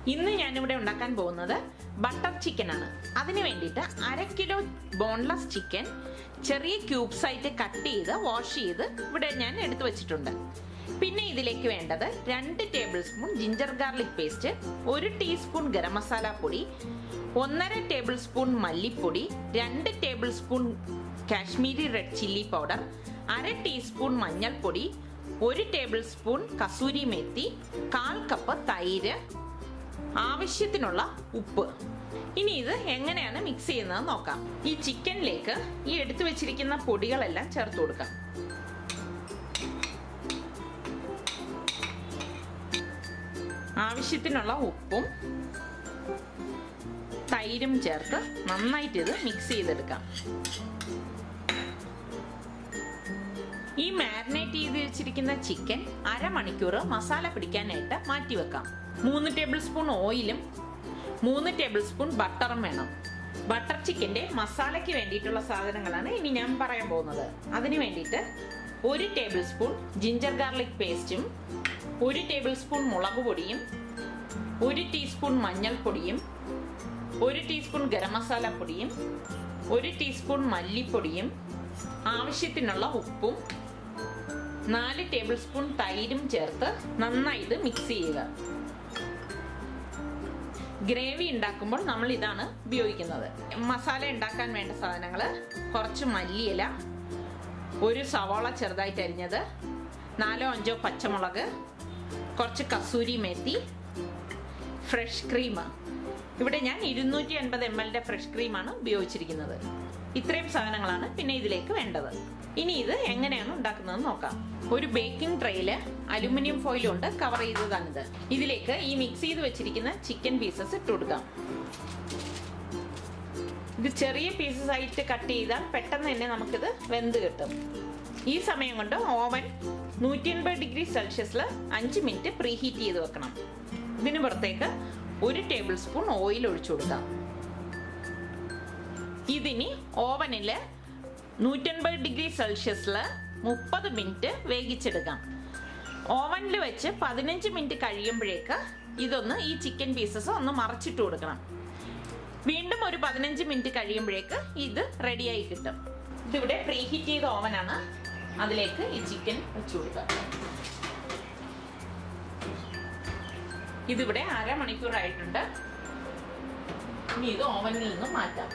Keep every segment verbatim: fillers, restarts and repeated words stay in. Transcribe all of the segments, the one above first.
ഇന്ന് ഞാനിവിടെ ഉണ്ടാക്കാൻ പോകുന്നത് ബട്ടർ ചിക്കൻ ആണ്. അതിന് വേണ്ടിയിട്ട് അര കിലോ ബോൺലെസ് ചിക്കൻ ചെറിയ ക്യൂബ്സ് ആയിട്ട് കട്ട് ചെയ്ത് വാഷ് ചെയ്ത് ഇവിടെ ഞാൻ എടുത്തു വെച്ചിട്ടുണ്ട്. പിന്നെ ഇതിലേക്ക് വേണ്ടത് രണ്ട് tablespoon ginger garlic paste, ഒരു ടീസ്പൂൺ ഗരം മസാല പൊടി, ഒന്നര ടേബിൾ സ്പൂൺ മല്ലിപ്പൊടി, രണ്ട് tablespoon Kashmiri red chilli powder, അര ടീസ്പൂൺ മഞ്ഞൾപ്പൊടി, ഒരു ടേബിൾ സ്പൂൺ കസൂരി മേത്തി, കാൽ കപ്പ് തൈര്, ആവശ്യത്തിനുള്ള ഉപ്പ്. ഇനി ഇത് എങ്ങനെയാണ് മിക്സ് ചെയ്യുന്നത് നോക്കാം. ഈ ചിക്കനിലേക്ക് ഈ എടുത്തു വെച്ചിരിക്കുന്ന പൊടികളെല്ലാം ചേർത്ത് കൊടുക്കാം. ആവശ്യത്തിനുള്ള ഉപ്പും തൈരും ചേർത്ത് നന്നായിട്ട് ഇത് മിക്സ് ചെയ്തെടുക്കാം. ഈ മാരിനേറ്റ് ചെയ്ത് വെച്ചിരിക്കുന്ന ചിക്കൻ അരമണിക്കൂർ മസാല പിടിക്കാനായിട്ട് മാറ്റി വെക്കാം. മൂന്ന് ടേബിൾ സ്പൂൺ ഓയിലും മൂന്ന് ടേബിൾ സ്പൂൺ ബട്ടറും വേണം. ബട്ടർ ചിക്കന്റെ മസാലയ്ക്ക് വേണ്ടിയിട്ടുള്ള സാധനങ്ങളാണ് ഇനി ഞാൻ പറയാൻ പോകുന്നത്. അതിന് വേണ്ടിയിട്ട് ഒരു ടേബിൾ സ്പൂൺ ജിഞ്ചർ ഗാർലിക് പേസ്റ്റും, ഒരു ടേബിൾ സ്പൂൺ മുളക് പൊടിയും, ഒരു ടീസ്പൂൺ മഞ്ഞൾപ്പൊടിയും, ഒരു ടീസ്പൂൺ ഗരം മസാല പൊടിയും, ഒരു ടീസ്പൂൺ മല്ലിപ്പൊടിയും, ആവശ്യത്തിനുള്ള ഉപ്പും, നാല് ടേബിൾ സ്പൂൺ തൈരും ചേർത്ത് നന്നായിട്ട് മിക്സ് ചെയ്യുക. ഗ്രേവി ഉണ്ടാക്കുമ്പോൾ നമ്മൾ ഇതാണ് ഉപയോഗിക്കുന്നത്. മസാല ഉണ്ടാക്കാൻ വേണ്ട സാധനങ്ങൾ: കുറച്ച് മല്ലിയില, ഒരു സവാള ചെറുതായിട്ട് അരിഞ്ഞത്, നാലോ അഞ്ചോ പച്ചമുളക്, കുറച്ച് കസൂരി മേത്തി, ഫ്രഷ് ക്രീം. ഇവിടെ ഞാൻ ഇരുന്നൂറ്റി അൻപത് എം എല്ലിന്റെ ഫ്രഷ് ക്രീമാണ് ഉപയോഗിച്ചിരിക്കുന്നത്. ഇത്രയും സാധനങ്ങളാണ് പിന്നെ ഇതിലേക്ക് വേണ്ടത്. ഇനി ഇത് എങ്ങനെയാണ് ഉണ്ടാക്കുന്നത് നോക്കാം. ഒരു ബേക്കിംഗ് ട്രേയില് അലുമിനിയം ഫോയിൽ കൊണ്ട് കവർ ചെയ്തതാണിത്. ഇതിലേക്ക് ഈ മിക്സ് ചെയ്ത് വെച്ചിരിക്കുന്ന ചിക്കൻ പീസസ് ഇട്ട് കൊടുക്കാം. ഇത് ചെറിയ പീസസ് ആയിട്ട് കട്ട് ചെയ്താൽ പെട്ടെന്ന് തന്നെ നമുക്കിത് വെന്ത് കിട്ടും. ഈ സമയം കൊണ്ട് ഓവൻ നൂറ്റി എൺപത് ഡിഗ്രി സെൽഷ്യസിൽ അഞ്ച് മിനിറ്റ് പ്രീ ഹീറ്റ് ചെയ്ത് വെക്കണം. ഇതിന് പുറത്തേക്ക് ഒരു ടേബിൾ സ്പൂൺ ഓയിൽ ഒഴിച്ചു കൊടുക്കാം. ഇതിനി ഓവനില് നൂറ്റൻപത് ഡിഗ്രി സെൽഷ്യസിൽ മുപ്പത് മിനിറ്റ് വേവിച്ചെടുക്കാം. ഓവനിൽ വെച്ച് പതിനഞ്ച് മിനിറ്റ് കഴിയുമ്പോഴേക്ക് ഇതൊന്ന് ഈ ചിക്കൻ പീസസ് ഒന്ന് മറച്ചിട്ട് കൊടുക്കണം. വീണ്ടും ഒരു പതിനഞ്ച് മിനിറ്റ് കഴിയുമ്പോഴേക്ക് ഇത് റെഡിയായി കിട്ടും. ഇതിവിടെ പ്രീ ഹീറ്റ് ചെയ്ത ഓവനാണ്. അതിലേക്ക് ഈ ചിക്കൻ വെച്ചു കൊടുക്കാം. ഇതിവിടെ അരമണിക്കൂറായിട്ടുണ്ട്. ഇനി ഇത് ഓവനിൽ നിന്ന് മാറ്റാം.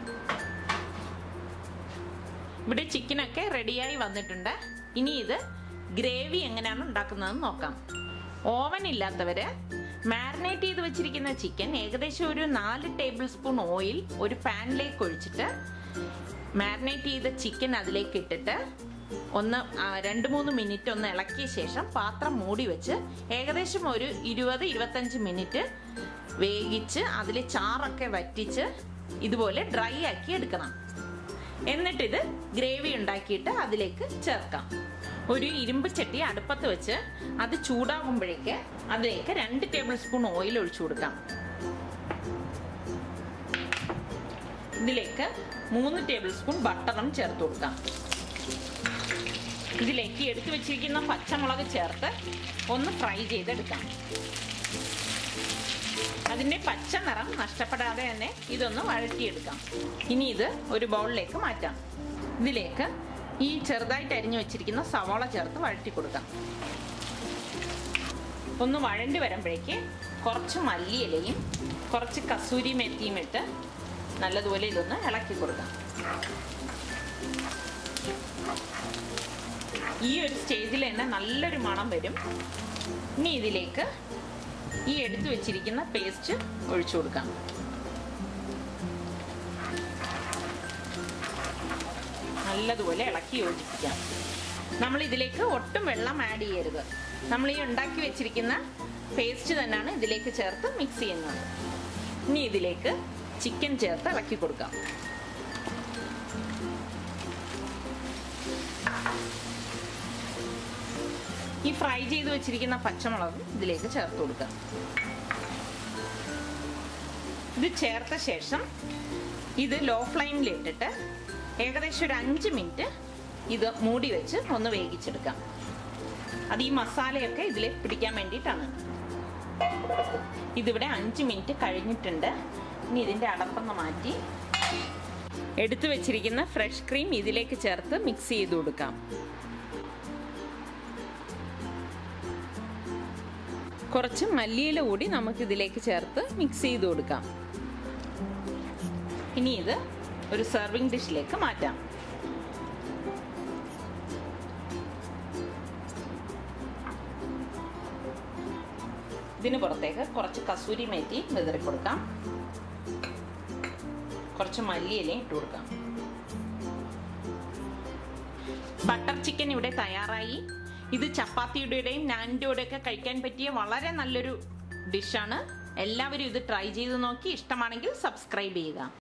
ഇവിടെ ചിക്കനൊക്കെ റെഡിയായി വന്നിട്ടുണ്ട്. ഇനി ഇത് ഗ്രേവി എങ്ങനെയാണ് ഉണ്ടാക്കുന്നതെന്ന് നോക്കാം. ഓവൻ ഇല്ലാത്തവര് മാരിനേറ്റ് ചെയ്ത് വെച്ചിരിക്കുന്ന ചിക്കൻ ഏകദേശം ഒരു നാല് ടേബിൾ സ്പൂൺ ഓയിൽ ഒരു പാനിലേക്ക് ഒഴിച്ചിട്ട് മാരിനേറ്റ് ചെയ്ത ചിക്കൻ അതിലേക്ക് ഇട്ടിട്ട് ഒന്ന് രണ്ട് മൂന്ന് മിനിറ്റ് ഒന്ന് ഇളക്കിയ ശേഷം പാത്രം മൂടി വെച്ച് ഏകദേശം ഒരു ഇരുപത് ഇരുപത്തഞ്ച് മിനിറ്റ് വേവിച്ച് അതിൽ ചാറൊക്കെ വറ്റിച്ച് ഇതുപോലെ ഡ്രൈ ആക്കി എടുക്കണം. എന്നിട്ടിത് ഗ്രേവി ഉണ്ടാക്കിയിട്ട് അതിലേക്ക് ചേർക്കാം. ഒരു ഇരുമ്പ് ചട്ടി അടുപ്പത്ത് വെച്ച് അത് ചൂടാകുമ്പോഴേക്ക് അതിലേക്ക് രണ്ട് ടേബിൾ സ്പൂൺ ഓയിൽ ഒഴിച്ചു കൊടുക്കാം. ഇതിലേക്ക് മൂന്ന് ടേബിൾ സ്പൂൺ ബട്ടറും ചേർത്ത് കൊടുക്കാം. ഇതിലേക്ക് എടുത്തു വെച്ചിരിക്കുന്ന പച്ചമുളക് ചേർത്ത് ഒന്ന് ഫ്രൈ ചെയ്തെടുക്കാം. അതിന്റെ പച്ച നിറം നഷ്ടപ്പെടാതെ തന്നെ ഇതൊന്ന് വഴറ്റിയെടുക്കാം. ഇനി ഇത് ഒരു ബൗളിലേക്ക് മാറ്റാം. ഇതിലേക്ക് ഈ ചെറുതായിട്ട് അരിഞ്ഞു വെച്ചിരിക്കുന്ന സവാള ചേർത്ത് വഴറ്റി കൊടുക്കാം. ഒന്ന് വഴണ്ടി വരുമ്പോഴേക്ക് കുറച്ച് മല്ലിയിലയും കുറച്ച് കസൂരി മെത്തിയും ഇട്ട് നല്ലതുപോലെ ഇതൊന്ന് ഇളക്കി കൊടുക്കാം. ഈ ഒരു സ്റ്റേജിൽ തന്നെ നല്ലൊരു മണം വരും. ഇനി ഇതിലേക്ക് ഈ എടുത്തു വെച്ചിരിക്കുന്ന പേസ്റ്റ് ഒഴിച്ചു കൊടുക്കാം. നല്ലതുപോലെ ഇളക്കി യോജിപ്പിക്കാം. നമ്മൾ ഇതിലേക്ക് ഒട്ടും വെള്ളം ആഡ് ചെയ്യരുത്. നമ്മൾ ഈ ഉണ്ടാക്കി വെച്ചിരിക്കുന്ന പേസ്റ്റ് തന്നെയാണ് ഇതിലേക്ക് ചേർത്ത് മിക്സ് ചെയ്യുന്നത്. ഇനി ഇതിലേക്ക് ചിക്കൻ ചേർത്ത് ഇളക്കി കൊടുക്കാം. ഈ ഫ്രൈ ചെയ്ത് വെച്ചിരിക്കുന്ന പച്ചമുളകും ഇതിലേക്ക് ചേർത്ത് കൊടുക്കാം. ഇത് ചേർത്ത ശേഷം ഇത് ലോ ഫ്ലെയിമിൽ ഇട്ടിട്ട് ഏകദേശം ഒരു അഞ്ച് മിനിറ്റ് ഇത് മൂടി വെച്ച് ഒന്ന് വേവിച്ചെടുക്കാം. അത് ഈ മസാലയൊക്കെ ഇതിൽ പിടിക്കാൻ വേണ്ടിയിട്ടാണ്. ഇതിവിടെ അഞ്ച് മിനിറ്റ് കഴിഞ്ഞിട്ടുണ്ട്. ഇനി ഇതിൻ്റെ അടപ്പൊന്ന് മാറ്റി എടുത്തു വെച്ചിരിക്കുന്ന ഫ്രഷ് ക്രീം ഇതിലേക്ക് ചേർത്ത് മിക്സ് ചെയ്ത് കൊടുക്കാം. കുറച്ച് മല്ലിയില കൂടി നമുക്ക് ഇതിലേക്ക് ചേർത്ത് മിക്സ് ചെയ്ത് കൊടുക്കാം. ഇനി ഇത് ഒരു സെർവിങ് ഡിഷിലേക്ക് മാറ്റാം. ഇതിന് പുറത്തേക്ക് കുറച്ച് കസൂരി മേത്തി വിതറി കൊടുക്കാം. കുറച്ച് മല്ലിയിലയും ഇട്ട് കൊടുക്കാം. ബട്ടർ ചിക്കൻ ഇവിടെ തയ്യാറായി. ഇത് ചപ്പാത്തിയുടെയും നാനിൻ്റെയും ഒക്കെ കഴിക്കാൻ പറ്റിയ വളരെ നല്ലൊരു ഡിഷാണ്. എല്ലാവരും ഇത് ട്രൈ ചെയ്ത് നോക്കി ഇഷ്ടമാണെങ്കിൽ സബ്സ്ക്രൈബ് ചെയ്യുക.